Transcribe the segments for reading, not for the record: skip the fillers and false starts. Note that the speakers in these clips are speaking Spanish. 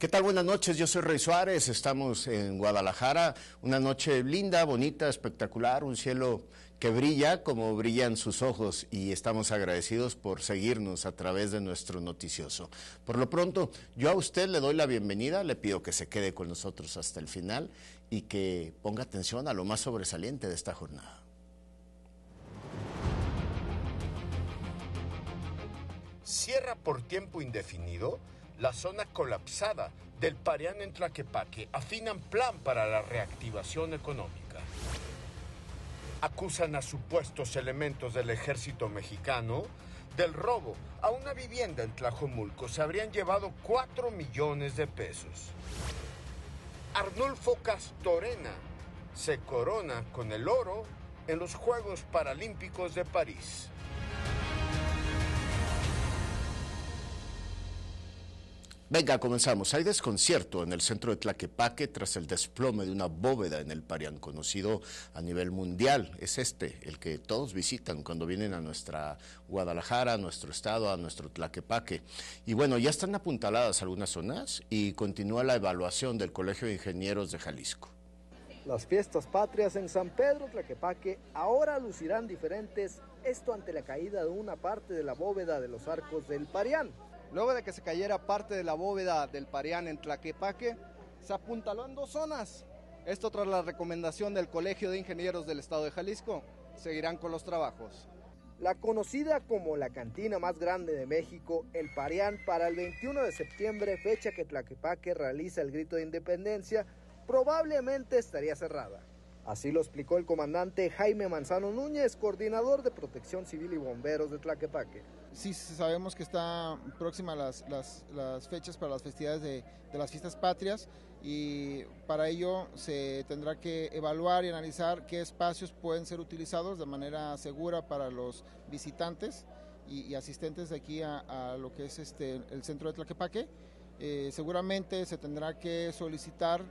¿Qué tal? Buenas noches, yo soy Rey Suárez, estamos en Guadalajara, una noche linda, bonita, espectacular, un cielo que brilla como brillan sus ojos y estamos agradecidos por seguirnos a través de nuestro noticioso. Por lo pronto, yo a usted le doy la bienvenida, le pido que se quede con nosotros hasta el final y que ponga atención a lo más sobresaliente de esta jornada. Cierra por tiempo indefinido la zona colapsada del Parián en Tlaquepaque. Afinan plan para la reactivación económica. Acusan a supuestos elementos del ejército mexicano del robo a una vivienda en Tlajomulco. Se habrían llevado 4 millones de pesos. Arnulfo Castorena se corona con el oro en los Juegos Paralímpicos de París. Venga, comenzamos. Hay desconcierto en el centro de Tlaquepaque tras el desplome de una bóveda en el Parián, conocido a nivel mundial. Es el que todos visitan cuando vienen a nuestra Guadalajara, a nuestro estado, a nuestro Tlaquepaque. Y bueno, ya están apuntaladas algunas zonas y continúa la evaluación del Colegio de Ingenieros de Jalisco. Las fiestas patrias en San Pedro Tlaquepaque ahora lucirán diferentes, esto ante la caída de una parte de la bóveda de los arcos del Parián. Luego de que se cayera parte de la bóveda del Parián en Tlaquepaque, se apuntaló en 2 zonas. Esto tras la recomendación del Colegio de Ingenieros del Estado de Jalisco. Seguirán con los trabajos. La conocida como la cantina más grande de México, el Parián, para el 21 de septiembre, fecha que Tlaquepaque realiza el grito de independencia, probablemente estaría cerrada. Así lo explicó el comandante Jaime Manzano Núñez, coordinador de Protección Civil y Bomberos de Tlaquepaque. Sí, sabemos que están próximas las fechas para las festividades de las fiestas patrias y para ello se tendrá que evaluar y analizar qué espacios pueden ser utilizados de manera segura para los visitantes y asistentes de aquí a lo que es el centro de Tlaquepaque. Seguramente se tendrá que solicitar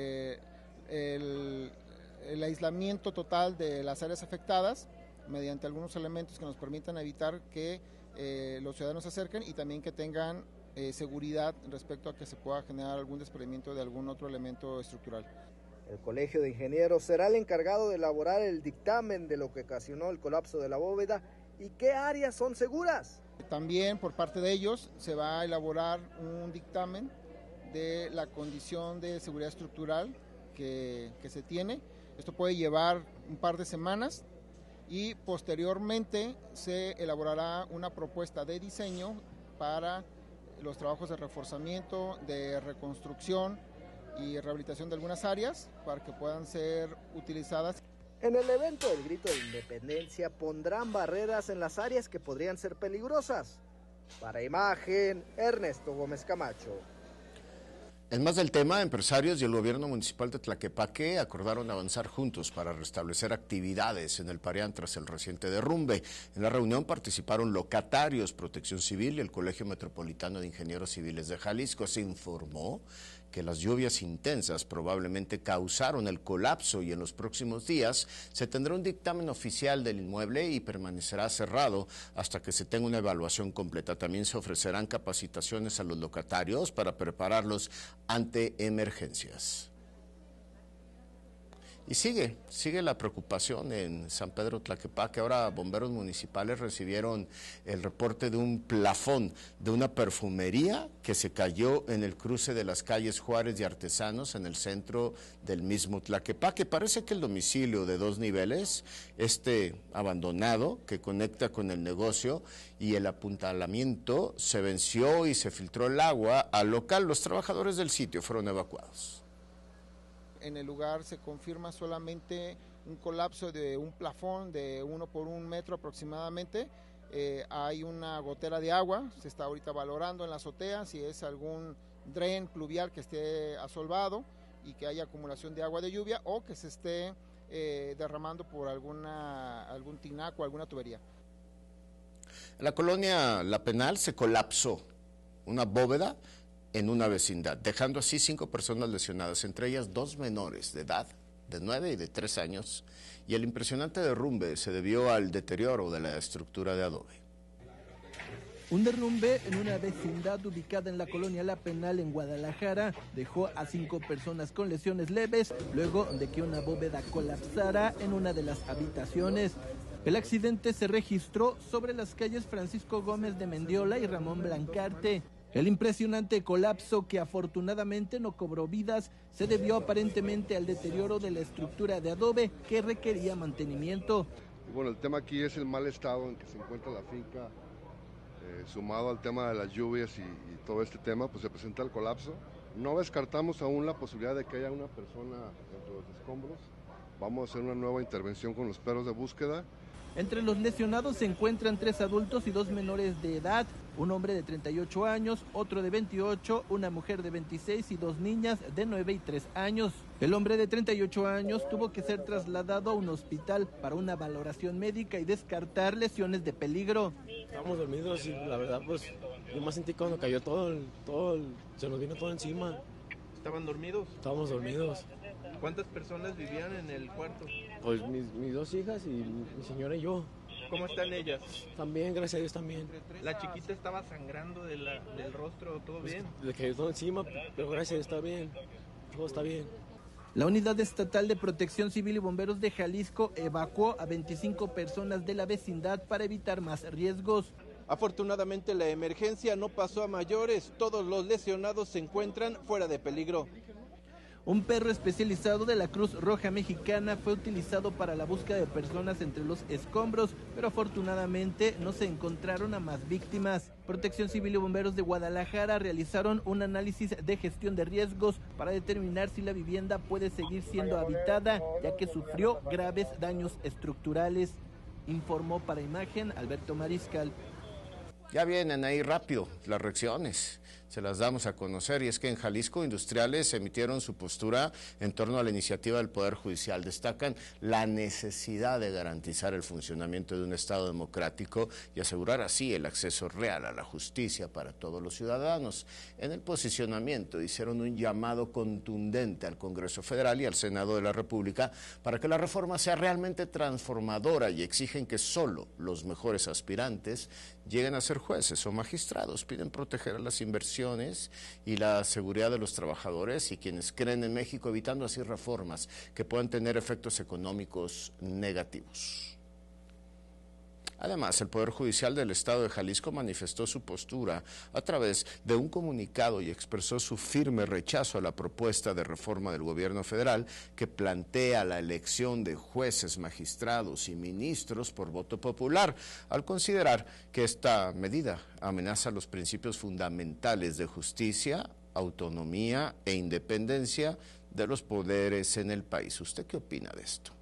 el aislamiento total de las áreas afectadas mediante algunos elementos que nos permitan evitar que los ciudadanos se acerquen y también que tengan seguridad respecto a que se pueda generar algún desprendimiento de algún otro elemento estructural. El Colegio de Ingenieros será el encargado de elaborar el dictamen de lo que ocasionó el colapso de la bóveda y qué áreas son seguras. También por parte de ellos se va a elaborar un dictamen de la condición de seguridad estructural que se tiene. Esto puede llevar un par de semanas y posteriormente se elaborará una propuesta de diseño para los trabajos de reforzamiento, de reconstrucción y rehabilitación de algunas áreas para que puedan ser utilizadas. En el evento del grito de independencia pondrán barreras en las áreas que podrían ser peligrosas. Para Imagen, Ernesto Gómez Camacho. En más del tema, empresarios y el gobierno municipal de Tlaquepaque acordaron avanzar juntos para restablecer actividades en el Parián tras el reciente derrumbe. En la reunión participaron locatarios, Protección Civil y el Colegio Metropolitano de Ingenieros Civiles de Jalisco. Se informó que las lluvias intensas probablemente causaron el colapso y en los próximos días se tendrá un dictamen oficial del inmueble y permanecerá cerrado hasta que se tenga una evaluación completa. También se ofrecerán capacitaciones a los locatarios para prepararlos ante emergencias. Y sigue la preocupación en San Pedro Tlaquepaque. Ahora bomberos municipales recibieron el reporte de un plafón de una perfumería que se cayó en el cruce de las calles Juárez y Artesanos en el centro del mismo Tlaquepaque. Parece que el domicilio de 2 niveles, abandonado, que conecta con el negocio y el apuntalamiento, se venció y se filtró el agua al local. Los trabajadores del sitio fueron evacuados. En el lugar se confirma solamente un colapso de un plafón de 1 por 1 metro aproximadamente. Hay una gotera de agua, se está ahorita valorando en la azotea si es algún dren pluvial que esté asolvado y que haya acumulación de agua de lluvia o que se esté derramando por algún tinaco, alguna tubería. En la colonia La Penal se colapsó una bóveda en una vecindad, dejando así 5 personas lesionadas, entre ellas 2 menores de edad, de 9 y de 3 años, y el impresionante derrumbe se debió al deterioro de la estructura de adobe. Un derrumbe en una vecindad ubicada en la colonia La Penal en Guadalajara dejó a 5 personas con lesiones leves luego de que una bóveda colapsara en una de las habitaciones. El accidente se registró sobre las calles Francisco Gómez de Mendiola y Ramón Blancarte. El impresionante colapso, que afortunadamente no cobró vidas, se debió aparentemente al deterioro de la estructura de adobe que requería mantenimiento. Bueno, el tema aquí es el mal estado en que se encuentra la finca, sumado al tema de las lluvias y todo este tema, pues se presenta el colapso. No descartamos aún la posibilidad de que haya una persona dentro de los escombros. Vamos a hacer una nueva intervención con los perros de búsqueda. Entre los lesionados se encuentran 3 adultos y 2 menores de edad, un hombre de 38 años, otro de 28, una mujer de 26 y 2 niñas de 9 y 3 años. El hombre de 38 años tuvo que ser trasladado a un hospital para una valoración médica y descartar lesiones de peligro. Estábamos dormidos y la verdad pues yo me sentí cuando cayó se nos vino todo encima. ¿Estaban dormidos? Estábamos dormidos. ¿Cuántas personas vivían en el cuarto? Pues mis 2 hijas y mi señora y yo. ¿Cómo están ellas? También, gracias a Dios también. ¿La chiquita estaba sangrando del rostro? ¿Todo bien? Le cayó todo encima, pero gracias a Dios está bien. Todo está bien. La Unidad Estatal de Protección Civil y Bomberos de Jalisco evacuó a 25 personas de la vecindad para evitar más riesgos. Afortunadamente la emergencia no pasó a mayores, todos los lesionados se encuentran fuera de peligro. Un perro especializado de la Cruz Roja Mexicana fue utilizado para la búsqueda de personas entre los escombros, pero afortunadamente no se encontraron a más víctimas. Protección Civil y Bomberos de Guadalajara realizaron un análisis de gestión de riesgos para determinar si la vivienda puede seguir siendo habitada, ya que sufrió graves daños estructurales. Informó para Imagen Alberto Mariscal. Ya vienen ahí rápido las reacciones, se las damos a conocer, y es que en Jalisco industriales emitieron su postura en torno a la iniciativa del Poder Judicial. Destacan la necesidad de garantizar el funcionamiento de un Estado democrático y asegurar así el acceso real a la justicia para todos los ciudadanos. En el posicionamiento hicieron un llamado contundente al Congreso Federal y al Senado de la República para que la reforma sea realmente transformadora, y exigen que solo los mejores aspirantes lleguen a ser jueces o magistrados. Piden proteger las inversiones y la seguridad de los trabajadores y quienes creen en México, evitando así reformas que puedan tener efectos económicos negativos. Además, el Poder Judicial del Estado de Jalisco manifestó su postura a través de un comunicado y expresó su firme rechazo a la propuesta de reforma del gobierno federal que plantea la elección de jueces, magistrados y ministros por voto popular, al considerar que esta medida amenaza los principios fundamentales de justicia, autonomía e independencia de los poderes en el país. ¿Usted qué opina de esto?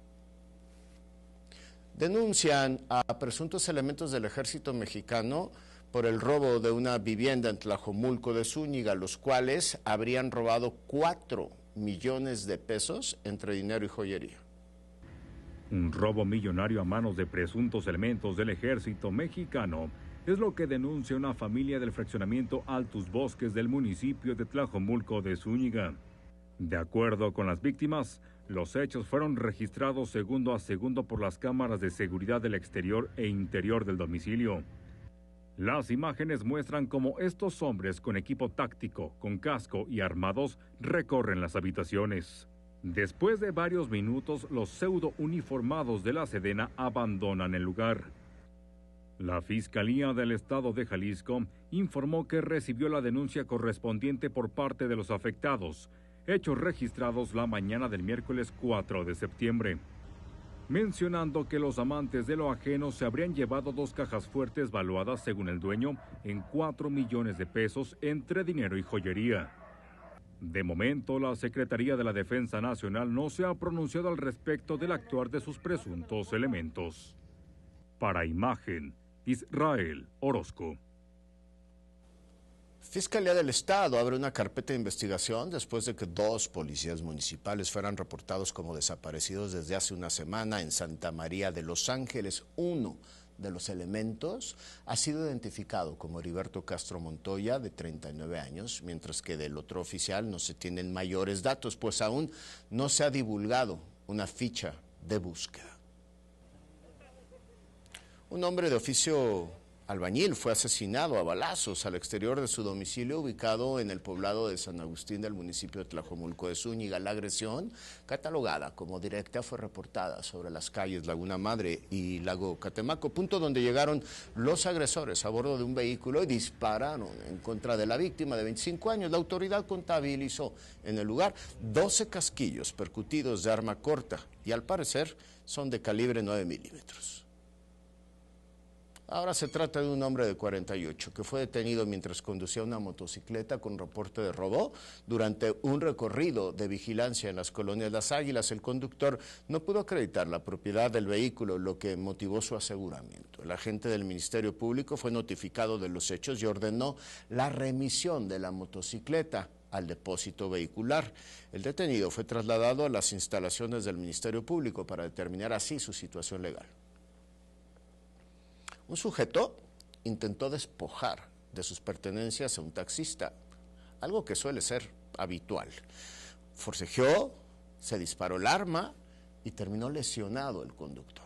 Denuncian a presuntos elementos del ejército mexicano por el robo de una vivienda en Tlajomulco de Zúñiga, los cuales habrían robado 4 millones de pesos entre dinero y joyería. Un robo millonario a manos de presuntos elementos del ejército mexicano es lo que denuncia una familia del fraccionamiento Altus Bosques del municipio de Tlajomulco de Zúñiga. De acuerdo con las víctimas, los hechos fueron registrados segundo a segundo por las cámaras de seguridad del exterior e interior del domicilio. Las imágenes muestran cómo estos hombres con equipo táctico, con casco y armados recorren las habitaciones. Después de varios minutos, los pseudo uniformados de la Sedena abandonan el lugar. La Fiscalía del Estado de Jalisco informó que recibió la denuncia correspondiente por parte de los afectados, hechos registrados la mañana del miércoles 4 de septiembre, mencionando que los amantes de lo ajeno se habrían llevado 2 cajas fuertes valuadas, según el dueño, en 4 millones de pesos entre dinero y joyería. De momento, la Secretaría de la Defensa Nacional no se ha pronunciado al respecto del actuar de sus presuntos elementos. Para Imagen, Israel Orozco. Fiscalía del Estado abre una carpeta de investigación después de que 2 policías municipales fueran reportados como desaparecidos desde hace una semana en Santa María de Los Ángeles. Uno de los elementos ha sido identificado como Heriberto Castro Montoya, de 39 años, mientras que del otro oficial no se tienen mayores datos, pues aún no se ha divulgado una ficha de búsqueda. Un hombre de oficio albañil fue asesinado a balazos al exterior de su domicilio ubicado en el poblado de San Agustín del municipio de Tlajomulco de Zúñiga. La agresión, catalogada como directa, fue reportada sobre las calles Laguna Madre y Lago Catemaco, punto donde llegaron los agresores a bordo de un vehículo y dispararon en contra de la víctima de 25 años. La autoridad contabilizó en el lugar 12 casquillos percutidos de arma corta y al parecer son de calibre 9 milímetros. Ahora se trata de un hombre de 48 que fue detenido mientras conducía una motocicleta con reporte de robo durante un recorrido de vigilancia en las colonias Las Águilas. El conductor no pudo acreditar la propiedad del vehículo, lo que motivó su aseguramiento. El agente del Ministerio Público fue notificado de los hechos y ordenó la remisión de la motocicleta al depósito vehicular. El detenido fue trasladado a las instalaciones del Ministerio Público para determinar así su situación legal. Un sujeto intentó despojar de sus pertenencias a un taxista, algo que suele ser habitual. Forcejeó, se disparó el arma y terminó lesionado el conductor.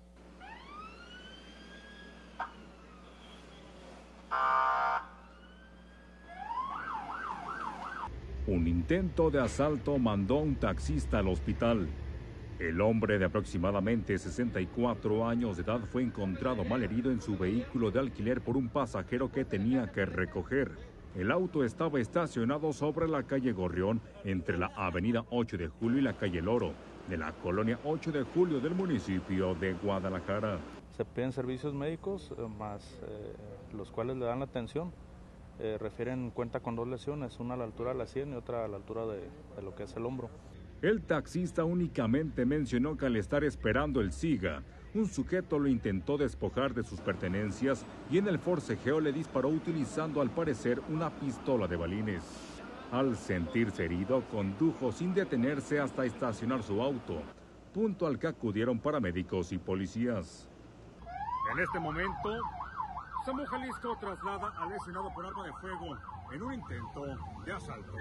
Un intento de asalto mandó a un taxista al hospital. El hombre de aproximadamente 64 años de edad fue encontrado malherido en su vehículo de alquiler por un pasajero que tenía que recoger. El auto estaba estacionado sobre la calle Gorrión, entre la avenida 8 de Julio y la calle Loro, de la colonia 8 de Julio del municipio de Guadalajara. Se piden servicios médicos, más los cuales le dan la atención. Refieren cuenta con 2 lesiones, una a la altura de la sien y otra a la altura de lo que es el hombro. El taxista únicamente mencionó que al estar esperando el SIGA, un sujeto lo intentó despojar de sus pertenencias y en el forcejeo le disparó utilizando al parecer una pistola de balines. Al sentirse herido, condujo sin detenerse hasta estacionar su auto, punto al que acudieron paramédicos y policías. En este momento, SAMU Jalisco traslada al lesionado por arma de fuego en un intento de asalto.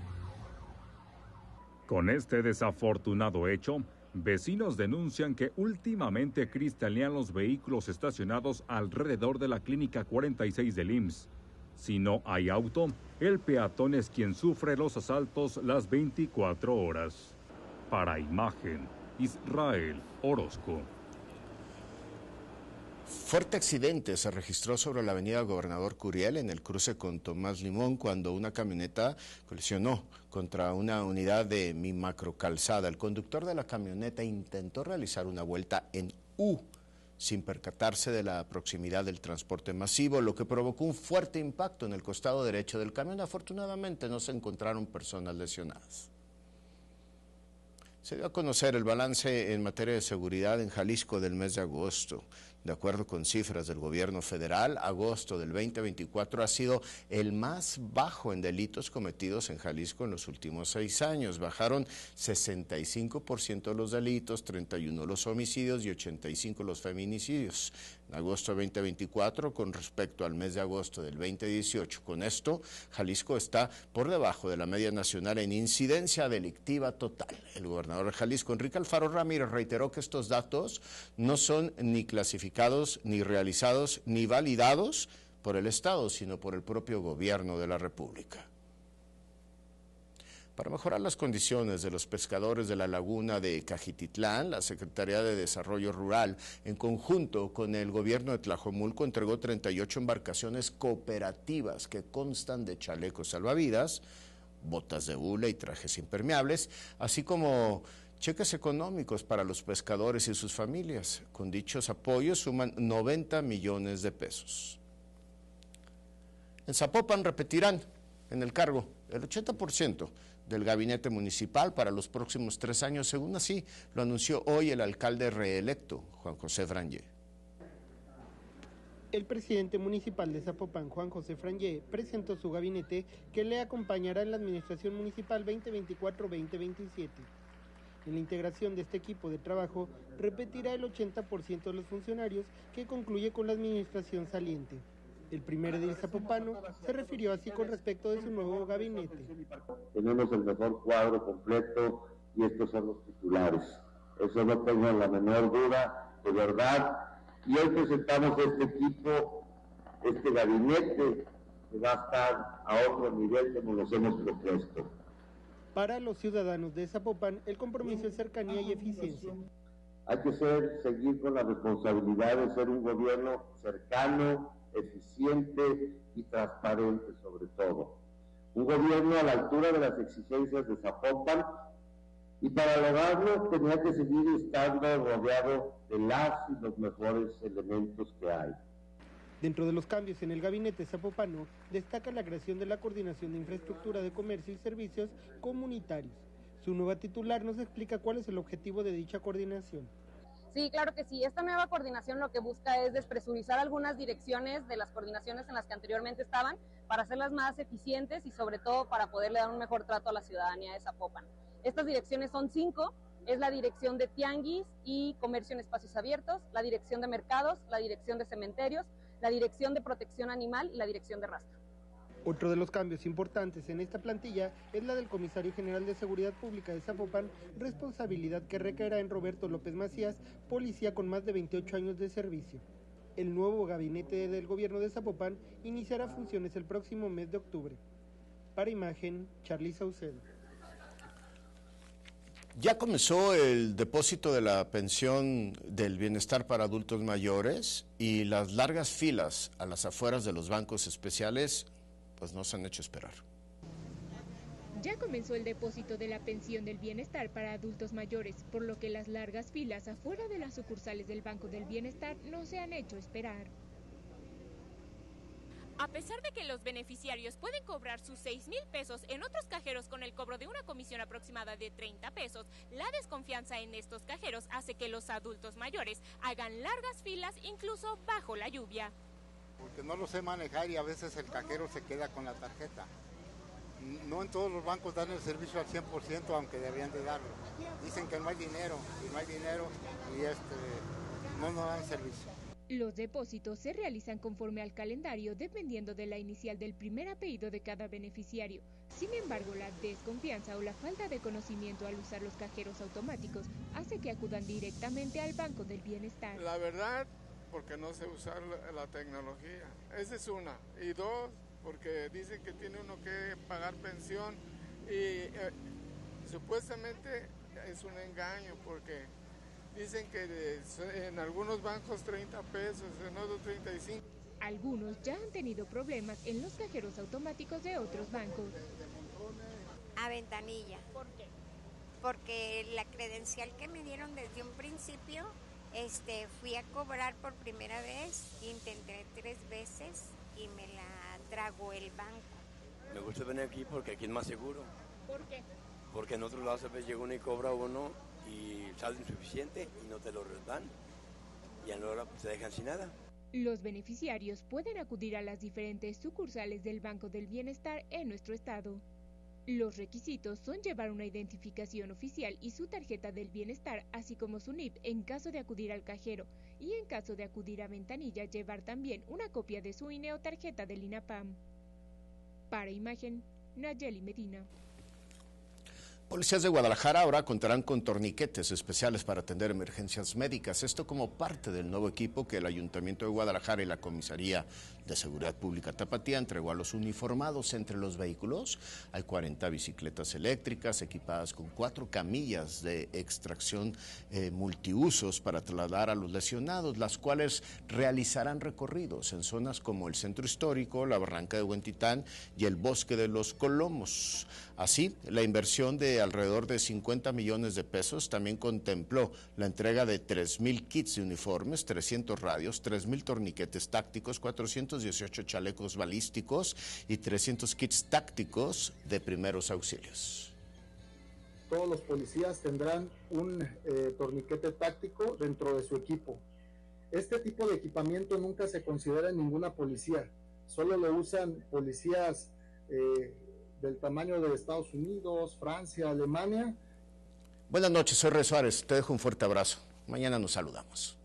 Con este desafortunado hecho, vecinos denuncian que últimamente cristalean los vehículos estacionados alrededor de la Clínica 46 del IMSS. Si no hay auto, el peatón es quien sufre los asaltos las 24 horas. Para Imagen, Israel Orozco. Fuerte accidente se registró sobre la avenida Gobernador Curiel en el cruce con Tomás Limón cuando una camioneta colisionó contra una unidad de Mi Macro Calzada. El conductor de la camioneta intentó realizar una vuelta en U sin percatarse de la proximidad del transporte masivo, lo que provocó un fuerte impacto en el costado derecho del camión. Afortunadamente no se encontraron personas lesionadas. Se dio a conocer el balance en materia de seguridad en Jalisco del mes de agosto. De acuerdo con cifras del gobierno federal, agosto del 2024 ha sido el más bajo en delitos cometidos en Jalisco en los últimos 6 años. Bajaron 65% los delitos, 31 los homicidios y 85 los feminicidios. En agosto de 2024 con respecto al mes de agosto del 2018. Con esto, Jalisco está por debajo de la media nacional en incidencia delictiva total. El gobernador de Jalisco, Enrique Alfaro Ramírez, reiteró que estos datos no son ni clasificados, ni realizados, ni validados por el Estado, sino por el propio gobierno de la República. Para mejorar las condiciones de los pescadores de la laguna de Cajititlán, la Secretaría de Desarrollo Rural, en conjunto con el gobierno de Tlajomulco, entregó 38 embarcaciones cooperativas que constan de chalecos salvavidas, botas de hule y trajes impermeables, así como cheques económicos para los pescadores y sus familias. Con dichos apoyos suman 90 millones de pesos. En Zapopan repetirán en el cargo el 80% del gabinete municipal para los próximos 3 años, según así lo anunció hoy el alcalde reelecto, Juan José Frangé. El presidente municipal de Zapopan, Juan José Frangé, presentó su gabinete que le acompañará en la administración municipal 2024-2027. En la integración de este equipo de trabajo repetirá el 80% de los funcionarios que concluye con la administración saliente. El primer edil zapopano se refirió así con respecto de su nuevo gabinete. Tenemos el mejor cuadro completo y estos son los titulares. Eso no tengo la menor duda, de verdad. Y hoy presentamos este equipo este gabinete que va a estar a otro nivel como nos hemos propuesto. Para los ciudadanos de Zapopan, el compromiso es cercanía y eficiencia. Hay que seguir con la responsabilidad de ser un gobierno cercano, eficiente y transparente sobre todo. Un gobierno a la altura de las exigencias de Zapopan, y para lograrlo tenía que seguir estando rodeado de las y los mejores elementos que hay. Dentro de los cambios en el gabinete zapopano, destaca la creación de la Coordinación de Infraestructura de Comercio y Servicios Comunitarios. Su nueva titular nos explica cuál es el objetivo de dicha coordinación. Sí, claro que sí. Esta nueva coordinación lo que busca es despresurizar algunas direcciones de las coordinaciones en las que anteriormente estaban para hacerlas más eficientes y sobre todo para poderle dar un mejor trato a la ciudadanía de Zapopan. Estas direcciones son 5, es la dirección de Tianguis y Comercio en Espacios Abiertos, la dirección de Mercados, la dirección de Cementerios, la dirección de Protección Animal y la dirección de Rastro. Otro de los cambios importantes en esta plantilla es la del Comisario General de Seguridad Pública de Zapopan, responsabilidad que recaerá en Roberto López Macías, policía con más de 28 años de servicio. El nuevo gabinete del gobierno de Zapopan iniciará funciones el próximo mes de octubre. Para Imagen, Charly Saucedo. Ya comenzó el depósito de la pensión del bienestar para adultos mayores y las largas filas a las afueras de los bancos especiales pues nos han hecho esperar. Ya comenzó el depósito de la pensión del bienestar para adultos mayores, por lo que las largas filas afuera de las sucursales del Banco del Bienestar no se han hecho esperar. A pesar de que los beneficiarios pueden cobrar sus 6,000 pesos en otros cajeros con el cobro de una comisión aproximada de 30 pesos, la desconfianza en estos cajeros hace que los adultos mayores hagan largas filas incluso bajo la lluvia. Porque no lo sé manejar y a veces el cajero se queda con la tarjeta. No en todos los bancos dan el servicio al 100%, aunque deberían de darlo. Dicen que no hay dinero, y no nos dan servicio. Los depósitos se realizan conforme al calendario dependiendo de la inicial del primer apellido de cada beneficiario. Sin embargo, la desconfianza o la falta de conocimiento al usar los cajeros automáticos hace que acudan directamente al Banco del Bienestar. La verdad, porque no sé usar la tecnología. Esa es una. Y dos, porque dicen que tiene uno que pagar pensión y supuestamente es un engaño porque dicen que en algunos bancos 30 pesos, en otros 35. Algunos ya han tenido problemas en los cajeros automáticos de otros bancos. A ventanilla. ¿Por qué? Porque la credencial que me dieron desde un principio, fui a cobrar por primera vez, intenté 3 veces y me la tragó el banco. Me gusta venir aquí porque aquí es más seguro. ¿Por qué? Porque en otros lados se llega uno y cobra uno y sale insuficiente y no te lo dan y ahora te dejan sin nada. Los beneficiarios pueden acudir a las diferentes sucursales del Banco del Bienestar en nuestro estado. Los requisitos son llevar una identificación oficial y su tarjeta del bienestar, así como su NIP en caso de acudir al cajero, y en caso de acudir a ventanilla llevar también una copia de su INE o tarjeta del INAPAM. Para Imagen, Nayeli Medina. Policías de Guadalajara ahora contarán con torniquetes especiales para atender emergencias médicas. Esto como parte del nuevo equipo que el Ayuntamiento de Guadalajara y la Comisaría de Seguridad Pública Tapatía entregó a los uniformados. Entre los vehículos hay 40 bicicletas eléctricas equipadas con 4 camillas de extracción multiusos para trasladar a los lesionados, las cuales realizarán recorridos en zonas como el Centro Histórico, la Barranca de Huentitán y el Bosque de los Colomos. Así, la inversión de alrededor de 50 millones de pesos también contempló la entrega de 3,000 kits de uniformes, 300 radios, 3,000 torniquetes tácticos, 418 chalecos balísticos y 300 kits tácticos de primeros auxilios. Todos los policías tendrán un torniquete táctico dentro de su equipo. Este tipo de equipamiento nunca se considera en ninguna policía, solo lo usan policías del tamaño de Estados Unidos, Francia, Alemania. Buenas noches, soy Rey Suárez, te dejo un fuerte abrazo. Mañana nos saludamos.